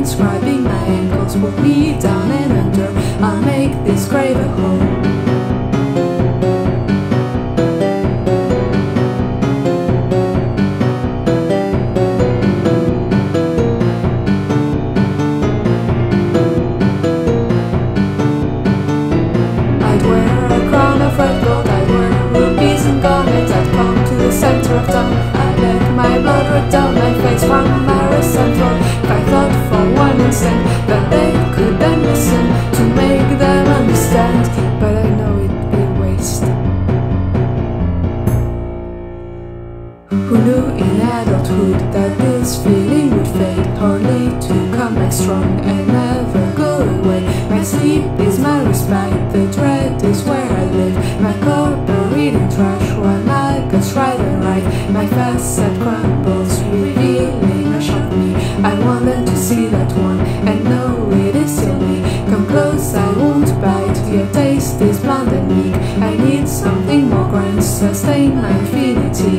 inscribing my ankles, pull me down and under. I'll make this grave a home. I'd wear a crown of red gold, I'd wear rubies and garnets, I'd come to the center of town. I'd let my blood run down my face from my wrist and throat. If I thought for one instant that they could then listen to make them understand, but I know it'd be waste. Who knew in adulthood that this feeling would fade, only to come back strong and never go away? My sleep is my respite, the dread is where I live. My corporate reading trash while my guts right and right. My facet crumbles, revealing a shock me. I want them to see that one and know it is still me. Come close, I won't bite, your taste is blunt and meek. I need something more grand, sustain my infinity.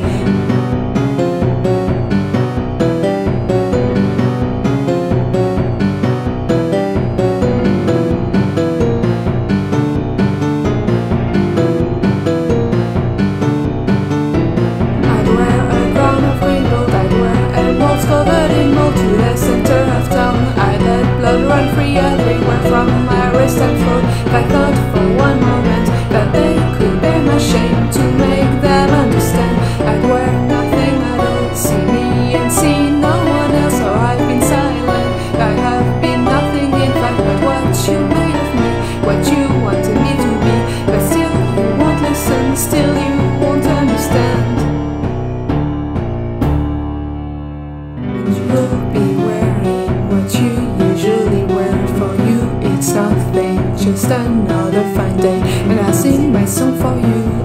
To the center of town, I let blood run free everywhere from my wrist and throat. If I thought for one moment that they could bear my shame to make them understand, I'd wear nothing at all, see me and see no one else. Or I've been silent, I have been nothing in fact but what you made of me, what you wanted me to be. But still you won't listen, still you won't understand. You'll be wearing what you usually wear. For you it's nothing, just another fine day, and I sing my song for you.